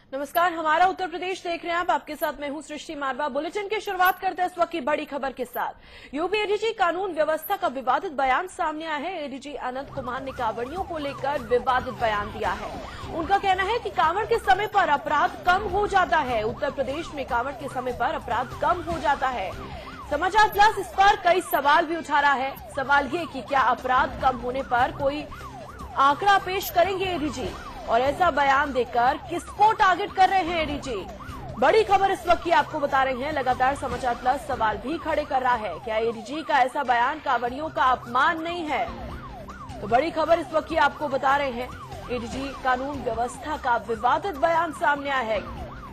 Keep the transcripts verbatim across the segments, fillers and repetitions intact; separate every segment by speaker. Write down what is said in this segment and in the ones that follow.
Speaker 1: नमस्कार, हमारा उत्तर प्रदेश देख रहे हैं आप। आपके साथ मैं हूं सृष्टि मारवा। बुलेटिन की शुरुआत करते हैं इस वक्त की बड़ी खबर के साथ। यूपी एडीजी कानून व्यवस्था का विवादित बयान सामने आया है। एडीजी अनंत कुमार ने कांवड़ियों को लेकर विवादित बयान दिया है। उनका कहना है कि कांवड़ के समय पर अपराध कम हो जाता है। उत्तर प्रदेश में कांवड़ के समय पर अपराध कम हो जाता है। समाचार प्लस इस पर कई सवाल भी उठा रहा है। सवाल ये कि क्या अपराध कम होने पर कोई आंकड़ा पेश करेंगे एडीजी, और ऐसा बयान देकर किसको टारगेट कर रहे हैं एडीजी? बड़ी खबर इस वक्त की आपको बता रहे हैं। लगातार समाचार प्लस सवाल भी खड़े कर रहा है, क्या एडीजी का ऐसा बयान कांवड़ियों का अपमान नहीं है? तो बड़ी खबर इस वक्त की आपको बता रहे हैं, एडीजी कानून व्यवस्था का विवादित बयान सामने आया है।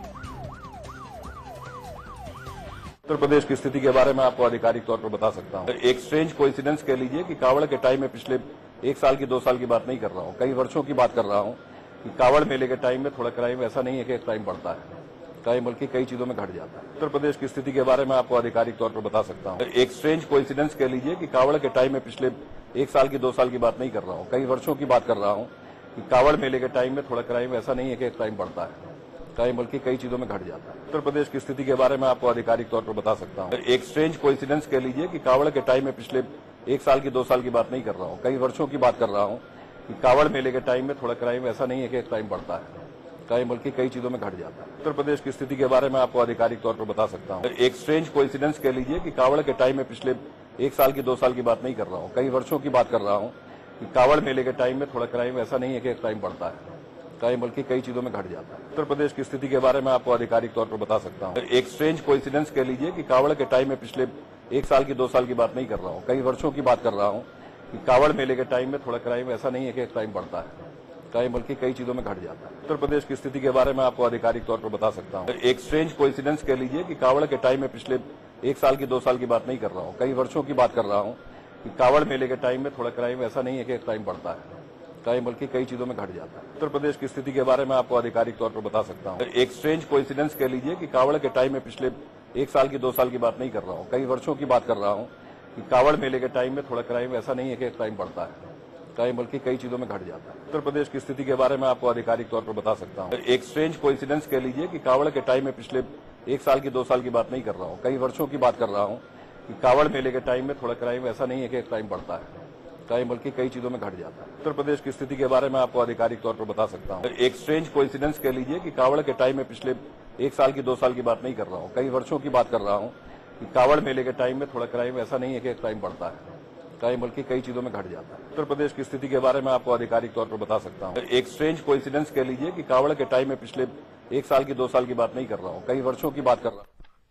Speaker 2: उत्तर प्रदेश की स्थिति के बारे में आपको आधिकारिक तौर पर बता सकता हूं। एक स्ट्रेंज कोइंसिडेंस कह लीजिए कि कांवड़ के टाइम में, पिछले एक साल की दो साल की बात नहीं कर रहा हूं, कई वर्षों की बात कर रहा हूं कि कांवड़ मेले के टाइम में थोड़ा क्राइम ऐसा नहीं है कि क्राइम बढ़ता है, क्राइम बल्कि कई चीजों में घट जाता है। उत्तर प्रदेश की स्थिति के बारे में आपको आधिकारिक तौर पर बता सकता हूं। एक स्ट्रेंज कोइंसिडेंस कह लीजिए कि कांवड़ के टाइम में, पिछले एक साल की दो साल की बात नहीं कर रहा हूं, कई वर्षों की बात कर रहा हूं कि कांवड़ मेले के टाइम में थोड़ा क्राइम ऐसा नहीं है कि क्राइम बढ़ता है, क्राइम बल्कि कई चीजों में घट जाता है। उत्तर प्रदेश की स्थिति के बारे में आपको आधिकारिक तौर पर बता सकता हूं। एक स्ट्रेंज कोइंसिडेंस कह लीजिए कि कांवड़ के टाइम में, पिछले एक साल की दो साल की बात नहीं कर रहा हूं, कई वर्षों की बात कर रहा हूं कि कांवड़ मेले के टाइम में थोड़ा क्राइम ऐसा नहीं है कि क्राइम बढ़ता है, क्राइम बल्कि कई चीजों में घट जाता है। उत्तर प्रदेश की स्थिति के बारे में आपको आधिकारिक तौर पर बता सकता हूं। एक स्ट्रेंज कोइंसिडेंस कह लीजिए कि कांवड़ के टाइम में, पिछले एक साल की दो साल की बात नहीं कर रहा हूं, कई वर्षों की बात कर रहा हूं कि कांवड़ मेले के टाइम में थोड़ा क्राइम ऐसा नहीं है कि क्राइम बढ़ता है, क्राइम बल्कि कई चीजों में घट जाता है। उत्तर प्रदेश की स्थिति के बारे में आपको आधिकारिक तौर पर बता सकता हूं। एक स्ट्रेंज कोइंसिडेंस कह लीजिए कि कांवड़ के टाइम में, पिछले एक साल की दो साल की बात नहीं कर रहा हूं, कई वर्षों की बात कर रहा हूं कि कांवड़ मेले के टाइम में थोड़ा क्राइम ऐसा नहीं है कि क्राइम बढ़ता है, क्राइम बल्कि कई चीजों में घट जाता है। उत्तर प्रदेश की स्थिति के बारे में आपको आधिकारिक तौर पर बता सकता हूं। एक स्ट्रेंज कोइंसिडेंस कह लीजिए कि कांवड़ के टाइम में, पिछले एक साल की दो साल की बात नहीं कर रहा हूं, कई वर्षों की बात कर रहा हूं कि कांवड़ मेले के टाइम में थोड़ा क्राइम ऐसा नहीं है कि क्राइम बढ़ता है, क्राइम बल्कि कई चीजों में घट जाता है। उत्तर प्रदेश की स्थिति के बारे में आपको आधिकारिक तौर पर बता सकता हूं। एक स्ट्रेंज कोइंसिडेंस कह लीजिए कि कांवड़ के टाइम में, पिछले एक साल की दो साल की बात नहीं कर रहा हूं, कई वर्षों की बात कर रहा हूं कि कांवड़ मेले के टाइम में थोड़ा क्राइम ऐसा नहीं है कि क्राइम बढ़ता है, क्राइम बल्कि कई चीजों में घट जाता है। उत्तर प्रदेश की स्थिति के बारे में आपको आधिकारिक तौर पर बता सकता हूं। एक स्ट्रेंज कोइंसिडेंस कह लीजिए कि कांवड़ के टाइम में, पिछले एक साल की दो साल की बात नहीं कर रहा हूं, कई वर्षों की बात कर रहा हूं कि कांवड़ मेले के टाइम में थोड़ा क्राइम ऐसा नहीं है कि क्राइम बढ़ता है, क्राइम बल्कि कई चीजों में घट जाता है। उत्तर प्रदेश की स्थिति के बारे में आपको आधिकारिक तौर पर बता सकता हूं। एक स्ट्रेंज कोइंसिडेंस कह लीजिए कि कांवड़ के टाइम में, पिछले एक साल की दो साल की बात नहीं कर रहा हूं, कई वर्षों की बात कर रहा हूं कि कांवड़ मेले के टाइम में थोड़ा क्राइम ऐसा नहीं है कि क्राइम बढ़ता है, क्राइम बल्कि कई चीजों में घट जाता है। उत्तर प्रदेश की स्थिति के बारे में आपको आधिकारिक तौर पर बता सकता हूं। एक स्ट्रेंज कोइंसिडेंस कह लीजिए कि कांवड़ के टाइम में, पिछले एक साल की दो साल की बात नहीं कर रहा हूं, कई वर्षों की बात कर रहा हूं।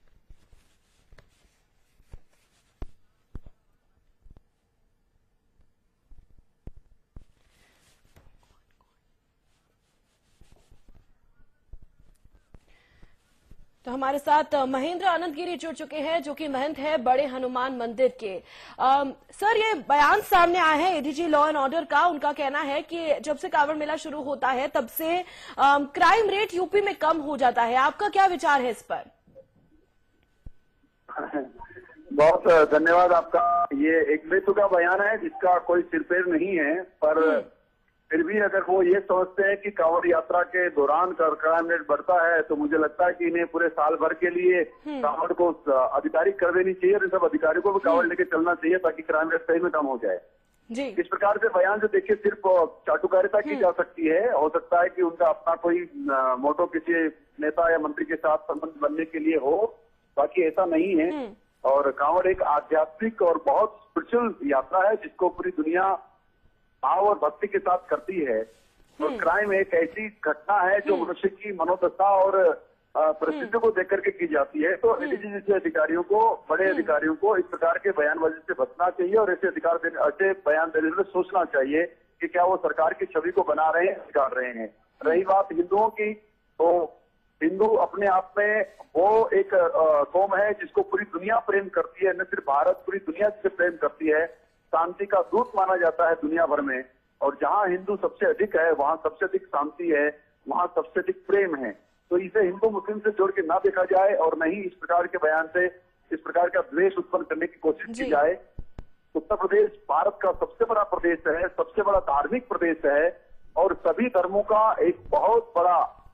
Speaker 1: तो हमारे साथ महेंद्र आनंद गिरी जुड़ चुके हैं, जो कि महंत है बड़े हनुमान मंदिर के। आ, सर, ये बयान सामने आया है एडीजी लॉ एंड ऑर्डर का। उनका कहना है कि जब से कांवड़ मेला शुरू होता है तब से आ, क्राइम रेट यूपी में कम हो जाता है। आपका क्या विचार है इस पर?
Speaker 3: बहुत धन्यवाद आपका। ये एक बेतुका बयान है जिसका कोई सिरपेर नहीं है, पर फिर भी अगर वो ये समझते हैं कि कांवड़ यात्रा के दौरान क्राइम रेट बढ़ता है, तो मुझे लगता है कि इन्हें पूरे साल भर के लिए कांवड़ को अधिकारिक कर देनी चाहिए और सब अधिकारियों को भी कांवड़ लेके चलना चाहिए ताकि क्राइम रेट सही में कम हो जाए।
Speaker 1: जी।
Speaker 3: इस प्रकार से बयान से देखिए सिर्फ चाटुकारिता की जा सकती है। हो सकता है कि उनका अपना कोई मोटो किसी नेता या मंत्री के साथ संबंध बनने के लिए हो, बाकी ऐसा नहीं है। और कांवड़ एक आध्यात्मिक और बहुत स्पिरिचुअल यात्रा है जिसको पूरी दुनिया भाव और भक्ति के साथ करती है। और क्राइम एक ऐसी घटना है जो मनुष्य की मनोदशा और परिस्थितियों को देख करके की जाती है। तो एडीजी जैसे अधिकारियों को, बड़े अधिकारियों को इस प्रकार के बयानबाजी से बचना चाहिए और ऐसे अधिकार देने, ऐसे बयान देने में सोचना चाहिए कि क्या वो सरकार की छवि को बना रहे हैं, बिगाड़ रहे हैं। रही बात हिंदुओं की, तो हिंदू अपने आप में वो एक कौम है जिसको पूरी दुनिया प्रेम करती है, न सिर्फ भारत, पूरी दुनिया से प्रेम करती है। शांति का दूत माना जाता है दुनिया भर में, और जहां हिंदू सबसे अधिक है वहां सबसे अधिक शांति है, वहां सबसे अधिक प्रेम है। तो इसे हिंदू मुस्लिम से जोड़ के ना देखा जाए और न ही इस प्रकार के बयान से इस प्रकार का द्वेष उत्पन्न करने की कोशिश की जाए। उत्तर प्रदेश भारत का सबसे बड़ा प्रदेश है, सबसे बड़ा धार्मिक प्रदेश है और सभी धर्मों का एक बहुत बड़ा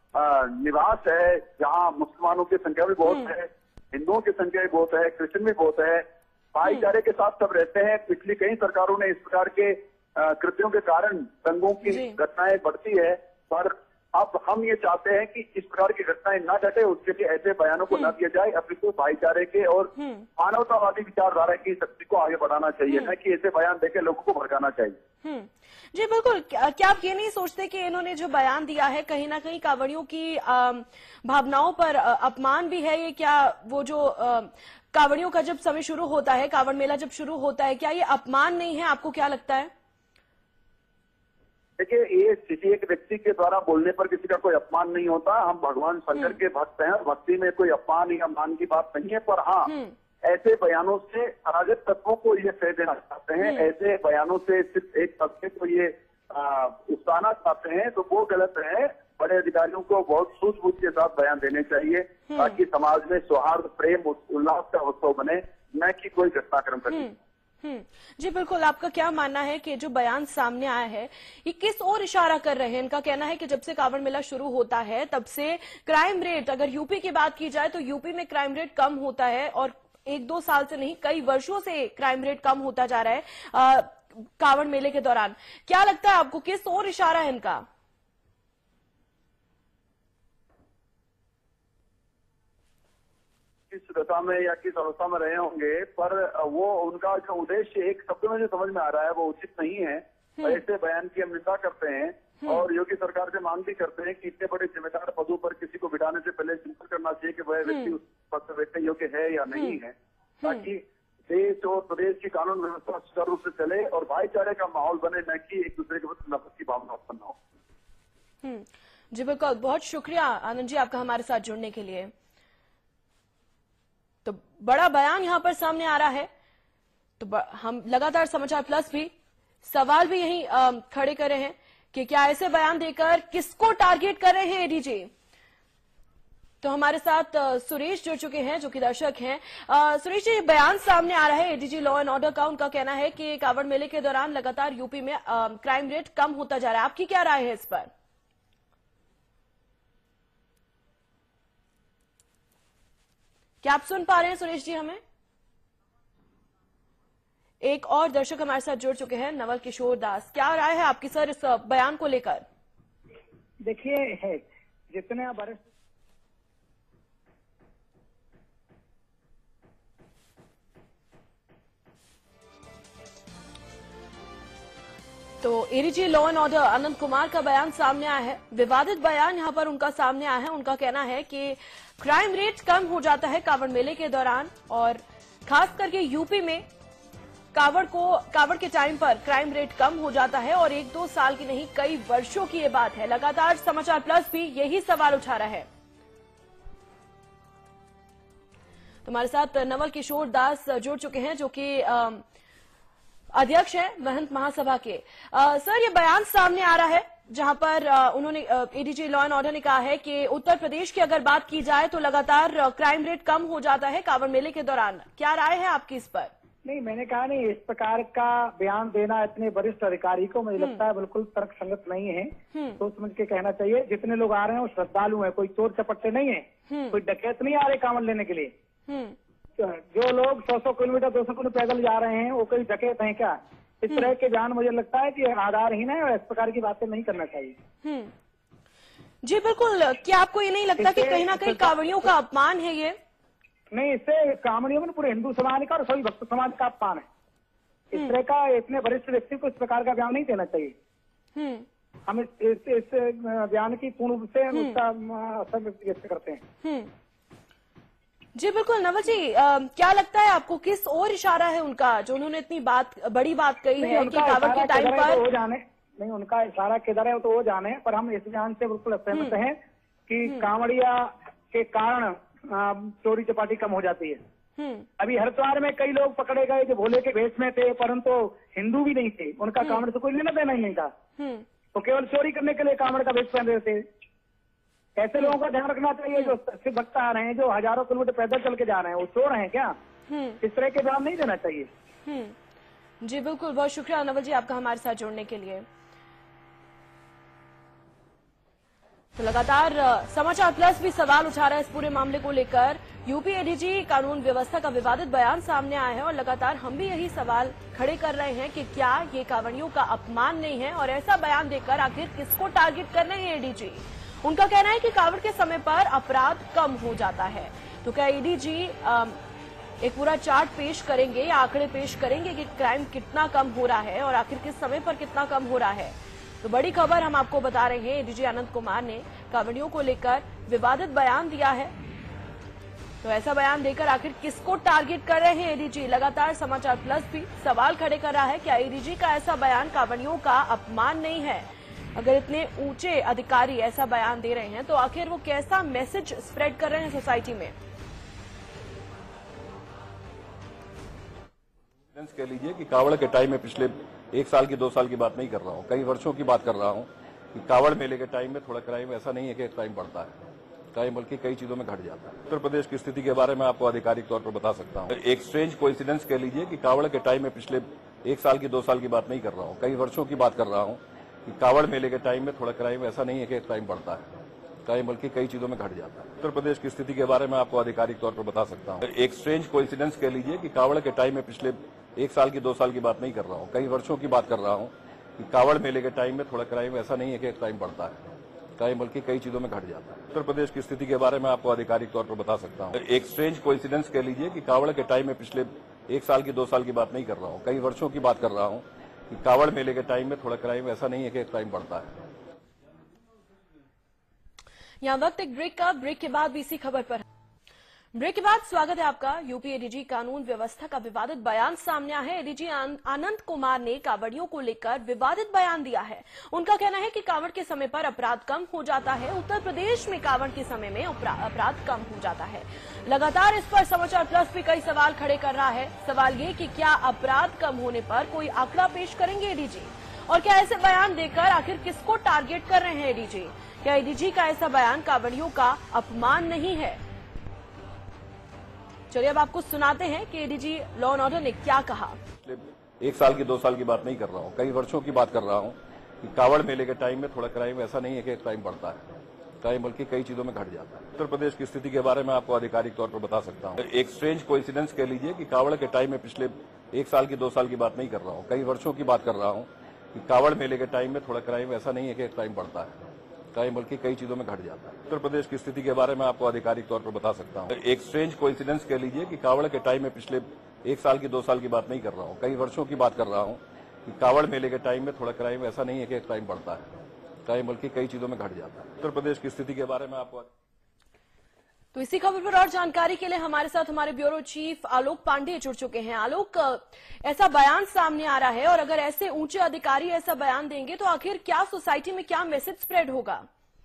Speaker 3: निवास है, जहाँ मुसलमानों की संख्या भी बहुत है, हिंदुओं की संख्या भी बहुत है, क्रिश्चियन भी बहुत है, भाईचारे के साथ सब रहते हैं। पिछली कई सरकारों ने इस प्रकार के कृत्यों के कारण दंगों की घटनाएं बढ़ती है, पर अब हम ये चाहते हैं कि इस प्रकार की घटनाएं ना घटे, उसके लिए ऐसे बयानों को न दिया जाए। अपितु भाईचारे के और मानवतावादी विचारधारा की शक्ति को आगे बढ़ाना चाहिए, न कि ऐसे बयान देकर लोगों को भड़काना चाहिए।
Speaker 1: जी बिल्कुल। क्या आप ये नहीं सोचते कि इन्होंने जो बयान दिया है कहीं ना कहीं कांवड़ियों की भावनाओं पर अपमान भी है? ये क्या वो जो कांवड़ियों का जब समय शुरू होता है, कांवड़ मेला जब शुरू होता है, क्या ये अपमान नहीं है? आपको क्या लगता है?
Speaker 3: देखिए, ये किसी एक व्यक्ति के द्वारा बोलने पर किसी का कोई अपमान नहीं होता। हम भगवान शंकर के भक्त हैं, भक्ति में कोई अपमान या मान की बात नहीं है। पर हाँ, ऐसे बयानों से अराजक तत्वों को ये सह देना चाहते हैं, ऐसे बयानों से सिर्फ एक तबके को ये उकसाना चाहते हैं, तो वो गलत है। बड़े अधिकारियों को बहुत सूझबूझ के साथ बयान देने चाहिए, ताकि समाज में सौहार्द, प्रेम, उल्लास का उत्सव बने, न कि कोई घटनाक्रम करे।
Speaker 1: हम्म जी बिल्कुल। आपका क्या मानना है कि जो बयान सामने आया है ये किस ओर इशारा कर रहे हैं? इनका कहना है कि जब से कांवड़ मेला शुरू होता है तब से क्राइम रेट, अगर यूपी की बात की जाए तो यूपी में क्राइम रेट कम होता है, और एक दो साल से नहीं कई वर्षों से क्राइम रेट कम होता जा रहा है कांवड़ मेले के दौरान। क्या लगता है आपको, किस ओर इशारा है इनका?
Speaker 3: किस दशा में या किस अवस्था में रहे होंगे, पर वो उनका जो उद्देश्य एक शब्द में जो समझ में आ रहा है वो उचित नहीं है। ऐसे बयान की हम निंदा करते हैं और योगी सरकार से मांग भी करते हैं कि इतने बड़े जिम्मेदार पदों पर किसी को बिठाने से पहले चिंतन करना चाहिए कि वह व्यक्ति उस पद पर बैठने योग्य है या नहीं है, ताकि देश और प्रदेश की कानून व्यवस्था सुचारू रूप से चले और भाईचारे का माहौल बने, न कि एक दूसरे के प्रति नफरत की भावना उत्पन्न हो।
Speaker 1: जी बिल्कुल, बहुत शुक्रिया आनंद जी आपका हमारे साथ जुड़ने के लिए। तो बड़ा बयान यहां पर सामने आ रहा है, तो हम लगातार समाचार प्लस भी सवाल भी यही खड़े कर रहे हैं कि क्या ऐसे बयान देकर किसको टारगेट कर रहे हैं एडीजी। तो हमारे साथ सुरेश जुड़ चुके हैं जो कि दर्शक हैं। सुरेश जी, बयान सामने आ रहा है एडीजी लॉ एंड ऑर्डर का, उनका कहना है कि कांवड़ मेले के दौरान लगातार यूपी में क्राइम रेट कम होता जा रहा है। आपकी क्या राय है इस पर? क्या आप सुन पा रहे हैं सुरेश जी हमें? एक और दर्शक हमारे साथ जुड़ चुके हैं, नवल किशोर दास। क्या राय है आपकी सर इस बयान को लेकर?
Speaker 4: देखिए, है जितने वरिष्ठ
Speaker 1: तो ADG law and order Anand Kumar का बयान सामने आया है, विवादित बयान यहां पर उनका सामने आया है। उनका कहना है कि क्राइम रेट कम हो जाता है कांवड़ मेले के दौरान, और खास करके यूपी में कांवड़ को कांवड़ के टाइम पर क्राइम रेट कम हो जाता है, और एक दो साल की नहीं कई वर्षों की ये बात है। लगातार समाचार प्लस भी यही सवाल उठा रहा है। हमारे साथ नवल किशोर दास जुड़ चुके हैं जो कि अध्यक्ष है महंत महासभा के। आ, सर, ये बयान सामने आ रहा है जहां पर आ, उन्होंने एडीजी लॉ एंड ऑर्डर ने कहा है कि उत्तर प्रदेश की अगर बात की जाए तो लगातार क्राइम रेट कम हो जाता है कांवड़ मेले के दौरान। क्या राय है आपकी इस पर?
Speaker 4: नहीं, मैंने कहा नहीं, इस प्रकार का बयान देना इतने वरिष्ठ अधिकारी को मुझे लगता है बिल्कुल तर्क संगत नहीं है। सोच समझ के कहना चाहिए। जितने लोग आ रहे हैं वो श्रद्धालु हैं, कोई चोर चपट्टे नहीं है, कोई डकैत नहीं आ रहे कांवड़ लेने के लिए। जो लोग सौ सौ किलोमीटर दो सौ किलोमीटर पैदल जा रहे हैं वो कोई डकैत हैं क्या? इस तरह के बयान मुझे लगता है कि आधारहीन है और इस प्रकार की बातें नहीं करना चाहिए।
Speaker 1: जी बिल्कुल। क्या आपको ये नहीं लगता कि कहीं ना कहीं कांवड़ियों का अपमान है ये?
Speaker 4: नहीं, इससे कांवड़ियों में पूरे हिंदू समाज का और सभी भक्त समाज का अपमान है। इस तरह का इतने वरिष्ठ व्यक्ति को इस प्रकार का बयान नहीं देना चाहिए। हम इस, इस, इस बयान की पूर्ण रूप से उसका असर व्यक्त करते हैं।
Speaker 1: जी बिल्कुल। नवल जी, आ, क्या लगता है आपको, किस ओर इशारा है उनका जो उन्होंने इतनी बात बड़ी बात कही है कि कांवड़ के टाइम पर
Speaker 4: हो जाने नहीं, उनका इशारा किधर है तो वो जाने, पर हम इस बयान से बिल्कुल सहमत हैं कि कांवड़िया के कारण चोरी चपाटी कम हो जाती है। अभी हरिद्वार में कई लोग पकड़े गए जो भोले के भेष में थे, परंतु हिंदू भी नहीं थे, उनका कांवड़ से कोई लेना देना ही नहीं था, तो केवल चोरी करने के लिए कांवड़ का भेष पहन रहे थे। ऐसे लोगों का ध्यान रखना चाहिए जो शिव भक्त आ रहे हैं, जो हजारों किलोमीटर पैदल चल के जा रहे हैं, वो चोर हैं क्या? इस तरह के बयान नहीं देना चाहिए।
Speaker 1: जी बिल्कुल, बहुत शुक्रिया नवल जी आपका हमारे साथ जुड़ने के लिए। तो लगातार समाचार प्लस भी सवाल उठा रहा है इस पूरे मामले को लेकर। यूपी एडीजी कानून व्यवस्था का विवादित बयान सामने आया है और लगातार हम भी यही सवाल खड़े कर रहे हैं कि क्या ये कांवड़ियों का अपमान नहीं है, और ऐसा बयान देकर आखिर किसको टारगेट कर रहे हैं एडीजी। उनका कहना है कि कांवड़ के समय पर अपराध कम हो जाता है। तो क्या एडीजी एक पूरा चार्ट पेश करेंगे या आंकड़े पेश करेंगे कि क्राइम कितना कम हो रहा है और आखिर किस समय पर कितना कम हो रहा है। तो बड़ी खबर हम आपको बता रहे हैं, एडीजी आनंद कुमार ने कांवड़ियों को लेकर विवादित बयान दिया है। तो ऐसा बयान देकर आखिर किसको टारगेट कर रहे हैं एडीजी। लगातार समाचार प्लस भी सवाल खड़े कर रहा है, क्या एडीजी का ऐसा बयान कांवड़ियों का अपमान नहीं है। अगर इतने ऊंचे अधिकारी ऐसा बयान दे रहे हैं तो आखिर वो कैसा मैसेज स्प्रेड कर रहे हैं सोसाइटी में।
Speaker 2: कह लीजिए कि कावड़ के टाइम में पिछले एक साल की दो साल की बात नहीं कर रहा हूँ, कई वर्षों की बात कर रहा हूँ कि कावड़ मेले के टाइम में थोड़ा क्राइम ऐसा नहीं है कि क्राइम बढ़ता है, क्राइम बल्कि कई चीजों में घट जाता है। उत्तर प्रदेश की स्थिति के बारे में आपको आधिकारिक तौर पर बता सकता हूँ। एक स्ट्रेंज कोइंसिडेंस कह लीजिए कि कावड़ के टाइम में पिछले एक साल की दो साल की बात नहीं कर रहा हूँ, कई वर्षों की बात कर रहा हूँ कि कावड़ मेले के टाइम में थोड़ा क्राइम ऐसा नहीं है कि क्राइम बढ़ता है, क्राइम बल्कि कई चीजों में घट जाता है। उत्तर प्रदेश की स्थिति के बारे में आपको आधिकारिक तौर पर बता सकता हूँ। एक स्ट्रेंज कोइंसिडेंस कह लीजिए कि कावड़ के टाइम में पिछले एक साल की दो साल की बात नहीं कर रहा हूँ, कई वर्षों की बात कर रहा हूँ कि कावड़ मेले के टाइम में थोड़ा क्राइम ऐसा नहीं है कि क्राइम बढ़ता है, क्राइम बल्कि कई चीजों में घट जाता है। उत्तर प्रदेश की स्थिति के बारे में आपको आधिकारिक तौर पर बता सकता हूँ। एक स्ट्रेंज कोइंसिडेंस कह लीजिए कि कावड़ के टाइम में पिछले एक साल की दो साल की बात नहीं कर रहा हूँ, कई वर्षों की बात कर रहा हूँ कि कावड़ मेले के टाइम में थोड़ा क्राइम ऐसा नहीं है कि क्राइम बढ़ता है।
Speaker 1: यहाँ वक्त एक ब्रेक का, ब्रेक के बाद भी इसी खबर पर ब्रेक के बाद स्वागत है आपका। यूपी एडीजी कानून व्यवस्था का विवादित बयान सामने आया है। एडीजी आनंद कुमार ने कांवड़ियों को लेकर विवादित बयान दिया है। उनका कहना है कि कांवड़ के समय पर अपराध कम हो जाता है। उत्तर प्रदेश में कांवड़ के समय में अपराध कम हो जाता है। लगातार इस पर समाचार प्लस भी कई सवाल खड़े कर रहा है। सवाल ये कि क्या अपराध कम होने पर कोई आंकड़ा पेश करेंगे एडीजी, और क्या ऐसे बयान देकर आखिर किसको टारगेट कर रहे हैं एडीजी। क्या एडीजी का ऐसा बयान कांवड़ियों का अपमान नहीं है। चलिए अब आपको सुनाते हैं कि एडीजी लॉ एंड ऑर्डर ने क्या कहा।
Speaker 2: एक साल की दो साल की बात नहीं कर रहा हूँ, कई वर्षों की बात कर रहा हूँ कि कावड़ मेले के टाइम में थोड़ा क्राइम ऐसा नहीं है कि क्राइम बढ़ता है, क्राइम बल्कि कई चीजों में घट जाता है। उत्तर प्रदेश की स्थिति के बारे में आपको आधिकारिक तौर पर बता सकता हूँ। एक स्ट्रेंज कोइंसिडेंस कह लीजिए कि कावड़ के टाइम में पिछले एक साल की दो साल की बात नहीं कर रहा हूँ, कई वर्षों की बात कर रहा हूँ कि कावड़ मेले के टाइम में थोड़ा क्राइम ऐसा नहीं है कि क्राइम बढ़ता है, क्राइम बल्कि कई चीजों में घट जाता है। उत्तर प्रदेश की स्थिति के बारे में आपको आधिकारिक तौर पर बता सकता हूँ। एक स्ट्रेंज कोइंसिडेंस कह लीजिए कि कावड़ के टाइम में पिछले एक साल की दो साल की बात नहीं कर रहा हूँ, कई वर्षों की बात कर रहा हूँ कि कावड़ मेले के टाइम में थोड़ा क्राइम ऐसा नहीं है कि क्राइम बढ़ता है, क्राइम बल्कि कई चीजों में घट जाता है। उत्तर प्रदेश की स्थिति के बारे में आपको
Speaker 1: तो इसी खबर पर और जानकारी के लिए हमारे साथ हमारे ब्यूरो चीफ आलोक पांडे जुड़ चुके हैं। आलोक, ऐसा बयान सामने आ रहा है और अगर ऐसे ऊंचे अधिकारी ऐसा बयान देंगे तो आखिर क्या सोसाइटी में क्या मैसेज स्प्रेड होगा।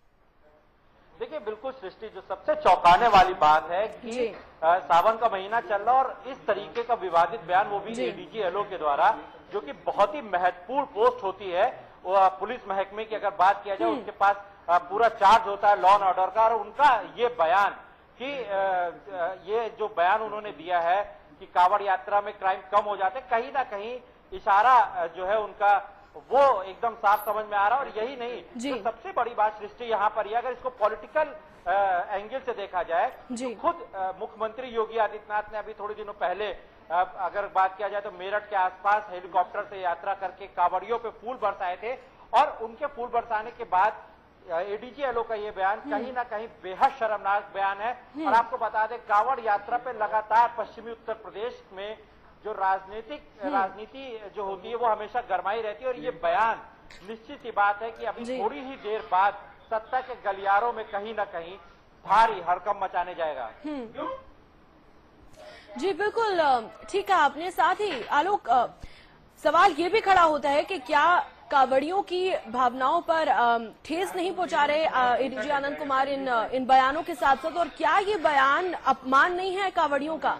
Speaker 5: देखिए बिल्कुल सृष्टि, जो सबसे चौंकाने वाली बात है कि सावन का महीना चल रहा और इस तरीके का विवादित बयान, वो भी एडीजी एलओ के द्वारा, जो कि बहुत ही महत्वपूर्ण पोस्ट होती है वो पुलिस महकमे की अगर बात किया जाए, उसके पास पूरा चार्ज होता है लॉ एंड ऑर्डर का, और उनका ये बयान कि ये जो बयान उन्होंने दिया है कि कांवड़ यात्रा में क्राइम कम हो जाते, कहीं ना कहीं इशारा जो है उनका वो एकदम साफ समझ में आ रहा है। और यही नहीं, तो सबसे बड़ी बात सृष्टि यहाँ पर यह, अगर इसको पॉलिटिकल एंगल से देखा जाए तो खुद मुख्यमंत्री योगी आदित्यनाथ ने अभी थोड़े दिनों पहले आ, अगर बात किया जाए तो मेरठ के आसपास हेलीकॉप्टर से यात्रा करके कांवड़ियों पे फूल बरसाए थे, और उनके फूल बरसाने के बाद एडीजी एलओ का ये बयान कहीं ना कहीं बेहद शर्मनाक बयान है। और आपको बता दें, कांवड़ यात्रा पे लगातार पश्चिमी उत्तर प्रदेश में जो राजनीतिक राजनीति जो होती है वो हमेशा गरमाई रहती है, और ये बयान निश्चित ही बात है कि अभी थोड़ी ही देर बाद सत्ता के गलियारों में कहीं ना कहीं भारी हड़कंप मचाने जाएगा।
Speaker 1: जी बिल्कुल ठीक है आपने। साथ ही आलोक, सवाल ये भी खड़ा होता है कि क्या कांवड़ियों की भावनाओं पर ठेस नहीं पहुंचा रहे एडीजी आनंद कुमार इन इन बयानों के साथ साथ, और क्या ये बयान अपमान नहीं है कांवड़ियों का।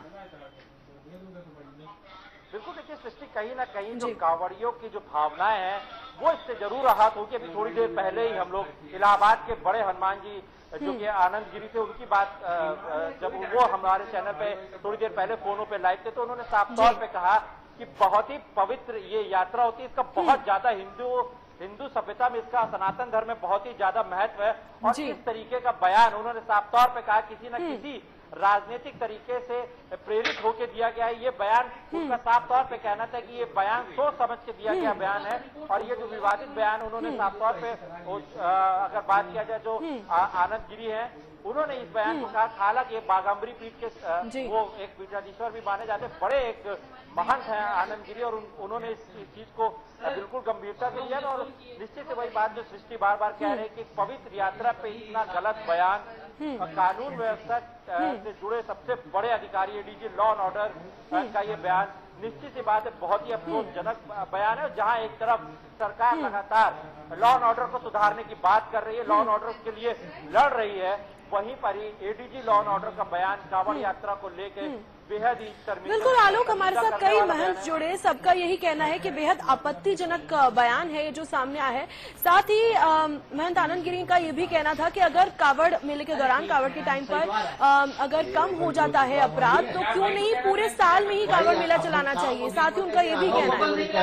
Speaker 5: बिल्कुल, देखिए सृष्टि, कहीं ना कहीं जो कांवड़ियों की जो भावनाएं हैं वो इससे जरूर राहत होगी। अभी थोड़ी देर पहले ही हम लोग इलाहाबाद के बड़े हनुमान जी जो कि आनंद गिरी थे, उनकी बात जब वो हमारे चैनल पे थोड़ी देर पहले फोनों पे लाइव थे, तो उन्होंने साफ तौर पे कहा कि बहुत ही पवित्र ये यात्रा होती है, इसका बहुत ज्यादा हिंदुओं हिंदू सभ्यता में इसका सनातन धर्म में बहुत ही ज्यादा महत्व है। और इस तरीके का बयान उन्होंने साफ तौर पे कहा किसी न किसी राजनीतिक तरीके से प्रेरित होकर दिया गया है। ये बयान उनका साफ तौर पे कहना था कि ये बयान सोच समझ के दिया गया बयान है। और ये जो विवादित बयान उन्होंने साफ तौर पे अगर बात किया जाए जो आनंद गिरी है उन्होंने इस बयान को कहा। हालांकि बाघाम्बरी पीठ के वो एक पीठाधीश्वर भी माने जाते बड़े एक महंत हैं आनंद गिरी और उन, उन्होंने इस, इस चीज को बिल्कुल गंभीरता से लिया। और निश्चित से वही बात जो सृष्टि बार बार कह रहे हैं कि पवित्र यात्रा पे इतना गलत बयान, कानून व्यवस्था से जुड़े सबसे बड़े अधिकारी एडीजी लॉ एंड ऑर्डर का ये बयान निश्चित सी बात है बहुत ही अफसोसजनक बयान है। जहां एक तरफ सरकार लगातार लॉ एंड ऑर्डर को सुधारने की बात कर रही है, लॉ एंड ऑर्डर के लिए लड़ रही है, वहीं पर ही एडीजी लॉ एंड ऑर्डर का बयान कांवड़ यात्रा को लेकर बेहद ही
Speaker 1: बिल्कुल आलोक हमारे साथ कई महंत जुड़े, सबका यही कहना है कि बेहद आपत्तिजनक बयान है ये जो सामने आया है। साथ ही महंत आनंद गिरी का ये भी कहना था कि अगर कावड़ मेले के दौरान कावड़ के टाइम पर आ, अगर कम हो जाता है अपराध तो क्यों नहीं पूरे साल में ही कावड़ मेला चलाना चाहिए। साथ ही उनका ये भी कहना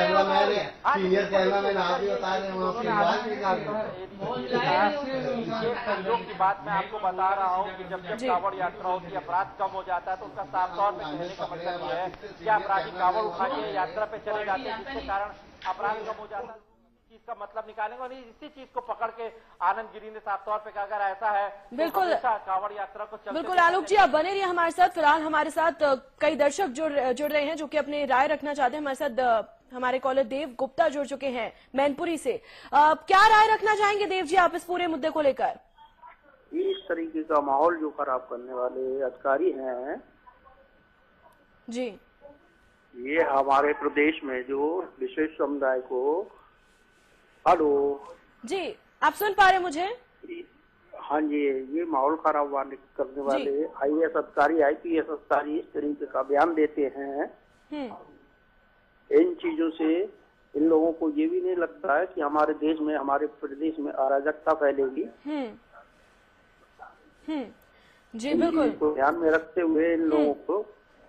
Speaker 5: है की बात मैं आपको बता रहा हूँ कि जब जब कावड़ यात्रा होती है अपराध कम हो जाता है तो उसका साफ तौर पे कहने का मतलब ये है कि अपराधी कावड़ उठा के यात्रा पे चले जाते हैं जिसके कारण अपराध कम हो जाता है। चीज का मतलब निकालेंगे और इसी चीज को पकड़ के आनंद गिरी ने साफ तौर पे कहा अगर ऐसा है
Speaker 1: बिल्कुल
Speaker 5: तो कावड़ यात्रा को
Speaker 1: बिल्कुल आलोक जी आप बने रहिए हमारे साथ। फिलहाल हमारे साथ कई दर्शक जुड़ जुड़ रहे हैं जो कि अपनी राय रखना चाहते हैं। हमारे साथ हमारे कॉलर देव गुप्ता जुड़ चुके हैं मैनपुरी से। आ, क्या राय रखना चाहेंगे देव जी आप इस पूरे मुद्दे को लेकर?
Speaker 6: इस तरीके का माहौल जो खराब करने वाले अधिकारी हैं
Speaker 1: जी,
Speaker 6: ये हमारे प्रदेश में जो विशेष समुदाय को हेलो
Speaker 1: जी आप सुन पा रहे हैं मुझे?
Speaker 6: हाँ जी, ये माहौल खराब करने वाले आईएएस अधिकारी आईपीएस अधिकारी इस तरीके का बयान देते हैं। इन चीजों से इन लोगों को ये भी नहीं लगता है कि हमारे देश में हमारे प्रदेश में अराजकता फैलेगी।
Speaker 1: हम्म जी बिल्कुल
Speaker 6: को ध्यान में रखते हुए इन लोगों को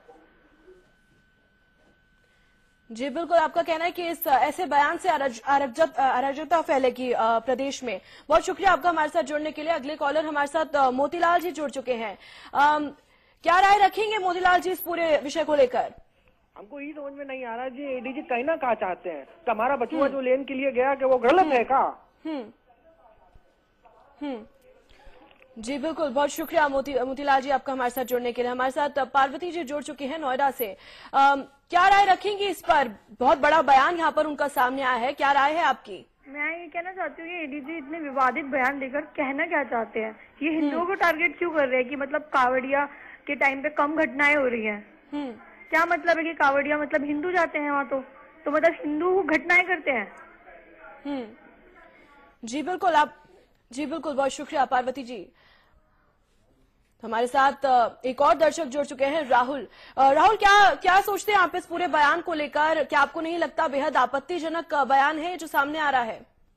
Speaker 1: जी बिल्कुल आपका कहना है कि इस ऐसे बयान से अराजकता फैलेगी प्रदेश में। बहुत शुक्रिया आपका हमारे साथ जुड़ने के लिए। अगले कॉलर हमारे साथ मोतीलाल जी जुड़ चुके हैं। आ, क्या राय रखेंगे मोतीलाल जी इस पूरे विषय को लेकर?
Speaker 4: हमको ये समझ में नहीं आ रहा जी एडीजी कहना कहा चाहते हैं। तो हमारा बचुआ जो लेन के लिए गया कि वो गलत है का? हम्म
Speaker 1: हम्म जी बिल्कुल बहुत शुक्रिया मोती मोतीलाल जी आपका हमारे साथ जुड़ने के लिए। हमारे साथ पार्वती जी जुड़ चुकी हैं नोएडा से। आ, क्या राय रखेंगी इस पर? बहुत बड़ा बयान यहाँ पर उनका सामने आया है, क्या राय है आपकी?
Speaker 7: मैं ये कहना चाहती हूँ कि एडीजी इतने विवादित बयान देकर कहना क्या चाहते हैं? ये हिंदुओं को टारगेट क्यों कर रहे हैं कि मतलब कावड़िया के टाइम पे कम घटनाएं हो रही हैं? क्या मतलब है कि कावड़िया मतलब हिंदू जाते हैं वहाँ तो तो मतलब हिंदू घटनाएं करते हैं?
Speaker 1: जी बिल्कुल आप जी बिल्कुल बहुत शुक्रिया पार्वती जी। हमारे साथ एक और दर्शक जुड़ चुके हैं राहुल। राहुल क्या क्या सोचते हैं आप इस पूरे बयान को लेकर? क्या आपको नहीं लगता बेहद आपत्तिजनक बयान है जो सामने आ रहा है?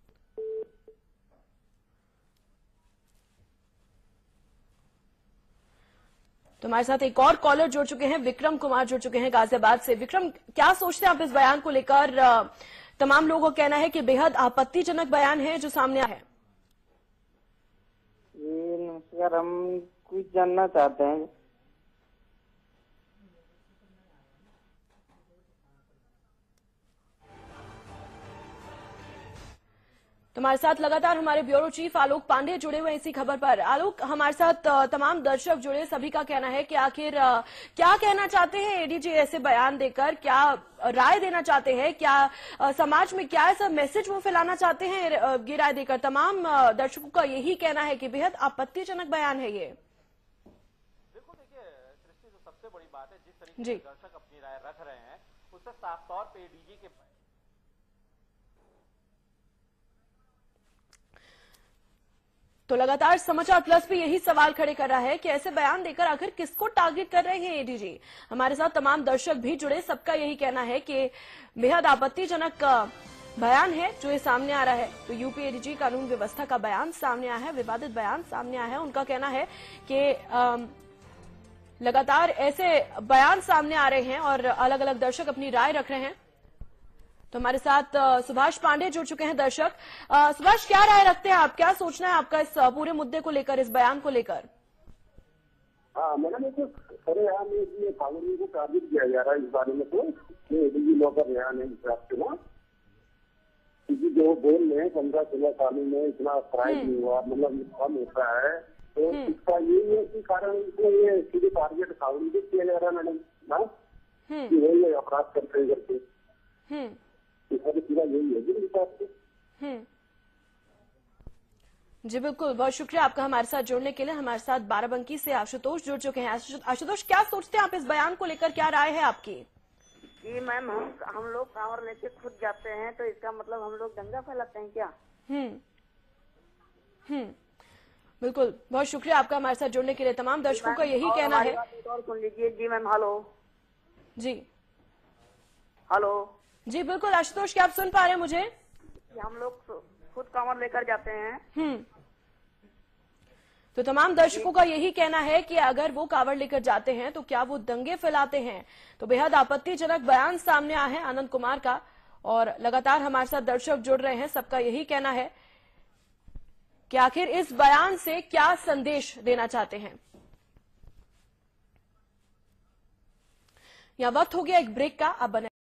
Speaker 1: तो हमारे साथ एक और कॉलर जुड़ चुके हैं विक्रम कुमार जुड़ चुके हैं गाजियाबाद से। विक्रम क्या सोचते हैं आप इस बयान को लेकर? तमाम लोगों का कहना है कि बेहद आपत्तिजनक बयान है जो सामने आया है।
Speaker 6: नमस्कार, हम कुछ जानना चाहते हैं।
Speaker 1: तो हमारे साथ लगातार हमारे ब्यूरो चीफ आलोक पांडे जुड़े हुए इसी खबर पर। आलोक हमारे साथ तमाम दर्शक जुड़े, सभी का कहना है कि आखिर क्या कहना चाहते हैं एडीजी ऐसे बयान देकर? क्या राय देना चाहते हैं? क्या समाज में क्या ऐसा मैसेज वो फैलाना चाहते हैं ये राय देकर? तमाम दर्शकों का यही कहना है कि बेहद आपत्तिजनक बयान है ये।
Speaker 5: बिल्कुल देखिए सृष्टि, जो सबसे बड़ी बात है जिस तरीके से दर्शक अपनी राय रख रहे हैं उससे साफ तौर पे एडीजी के
Speaker 1: तो लगातार समाचार प्लस भी यही सवाल खड़े कर रहा है कि ऐसे बयान देकर आखिर किसको टारगेट कर रहे हैं एडीजी। हमारे साथ तमाम दर्शक भी जुड़े, सबका यही कहना है कि बेहद आपत्तिजनक बयान है जो ये सामने आ रहा है। तो यूपी एडीजी कानून व्यवस्था का बयान सामने आया है, विवादित बयान सामने आया है। उनका कहना है कि लगातार ऐसे बयान सामने आ रहे हैं और अलग अलग दर्शक अपनी राय रख रहे हैं। तो हमारे साथ अ, सुभाष पांडे जुड़ चुके हैं दर्शक। अ, सुभाष, क्या राय रखते हैं आप, क्या सोचना है आपका इस अ, पूरे मुद्दे को लेकर, इस बयान को लेकर?
Speaker 3: हाँ, मैंने तो अरे यार ये कानूनी को टारगेट किया जा रहा है इस बारे में, तो एडीजी लॉ का बयान है हिसाब से ना, क्योंकि जो बोल रहे हैं पंद्रह सोलह सालों में इतना क्राइम नहीं हुआ, मतलब कम होता है, तो इसका यही है कि कारण इसमें ये सीधे टारगेट कानूनी को किया जा रहा है मैडम ना, कि वही अपराध करते हैं करके, इसका तो पूरा यही है जिस हिसाब से।
Speaker 1: जी बिल्कुल, बहुत शुक्रिया आपका हमारे साथ जुड़ने के लिए। हमारे साथ बाराबंकी से आशुतोष जुड़ चुके हैं। आशुतोष, क्या सोचते हैं आप इस बयान को लेकर, क्या राय है आपकी?
Speaker 8: जी मैम, हम हम लोग कांवर लेके खुद जाते हैं, तो इसका मतलब हम लोग दंगा फैलाते हैं क्या?
Speaker 1: हम्म हम्म बिल्कुल, बहुत शुक्रिया आपका हमारे साथ जुड़ने के लिए। तमाम दर्शकों का यही कहना है।
Speaker 8: और सुन लीजिए जी मैम। हेलो
Speaker 1: जी
Speaker 8: हेलो
Speaker 1: जी बिल्कुल आशुतोष, क्या आप सुन पा रहे हैं मुझे?
Speaker 8: हम लोग खुद कांवर लेकर जाते हैं।
Speaker 1: हम्म तो तमाम दर्शकों का यही कहना है कि अगर वो कावड़ लेकर जाते हैं तो क्या वो दंगे फैलाते हैं। तो बेहद आपत्तिजनक बयान सामने आया है आनंद कुमार का, और लगातार हमारे साथ दर्शक जुड़ रहे हैं। सबका यही कहना है कि आखिर इस बयान से क्या संदेश देना चाहते हैं। यह वक्त हो गया एक ब्रेक का, अब बने